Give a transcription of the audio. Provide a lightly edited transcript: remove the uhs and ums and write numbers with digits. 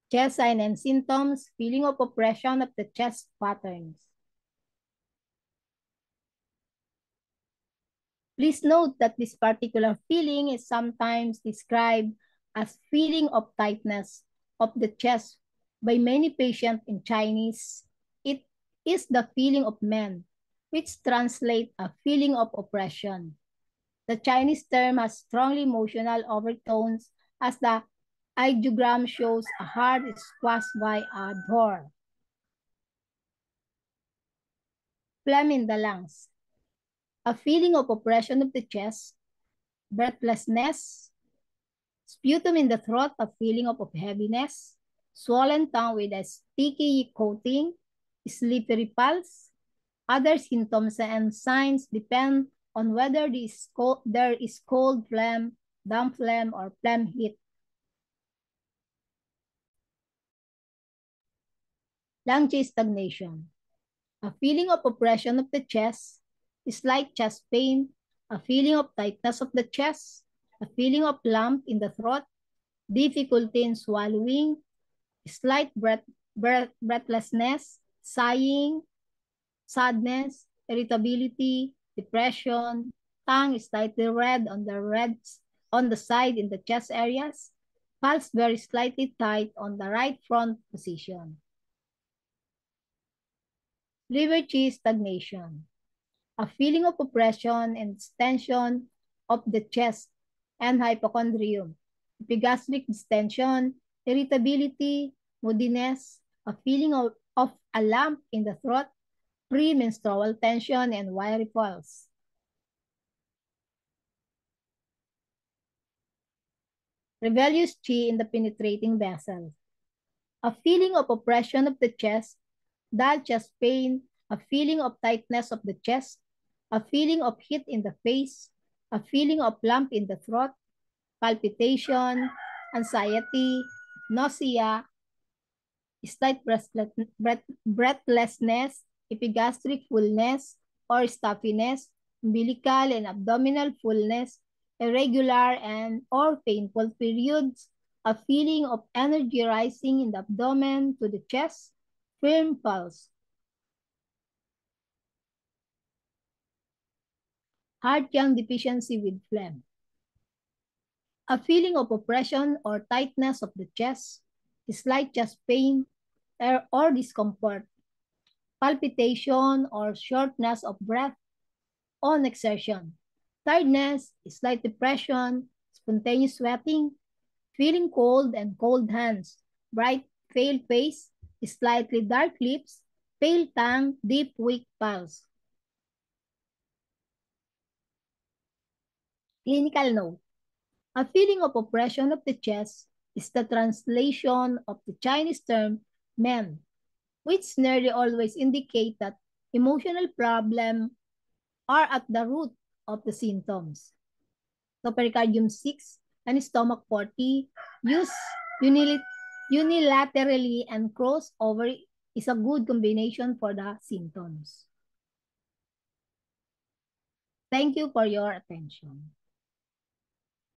Chest sign and symptoms, feeling of oppression of the chest patterns. Please note that this particular feeling is sometimes described as feeling of tightness of the chest by many patients in Chinese. It is the feeling of men, which translates a feeling of oppression. The Chinese term has strongly emotional overtones as the ideogram shows a heart squashed by a door. Phlegm in the lungs. A feeling of oppression of the chest, breathlessness, sputum in the throat, a feeling of heaviness, swollen tongue with a sticky coating, slippery pulse. Other symptoms and signs depend on whether there is cold phlegm, damp phlegm, or phlegm heat. Lung stagnation. A feeling of oppression of the chest, slight chest pain, a feeling of tightness of the chest, a feeling of lump in the throat, difficulty in swallowing, slight breathlessness, sighing, sadness, irritability, depression, tongue slightly red on the side in the chest areas, pulse very slightly tight on the right front position. Liver qi stagnation. A feeling of oppression and extension of the chest and hypochondrium, epigastric distension, irritability, moodiness, a feeling of a lump in the throat, premenstrual tension, and wiry pulse. Rebellious qi in the penetrating vessel. A feeling of oppression of the chest, dull chest pain, a feeling of tightness of the chest, a feeling of heat in the face, a feeling of lump in the throat, palpitation, anxiety, nausea, slight breathlessness, epigastric fullness or stuffiness, umbilical and abdominal fullness, irregular and or painful periods, a feeling of energy rising in the abdomen to the chest, firm pulse. Heart-yang deficiency with phlegm. A feeling of oppression or tightness of the chest, slight chest pain or discomfort, palpitation or shortness of breath on exertion, tiredness, slight depression, spontaneous sweating, feeling cold and cold hands, bright pale face, slightly dark lips, pale tongue, deep weak pulse. Clinical note. A feeling of oppression of the chest is the translation of the Chinese term men, which nearly always indicate that emotional problems are at the root of the symptoms. So pericardium 6 and stomach 40 use unilaterally and crossover is a good combination for the symptoms. Thank you for your attention.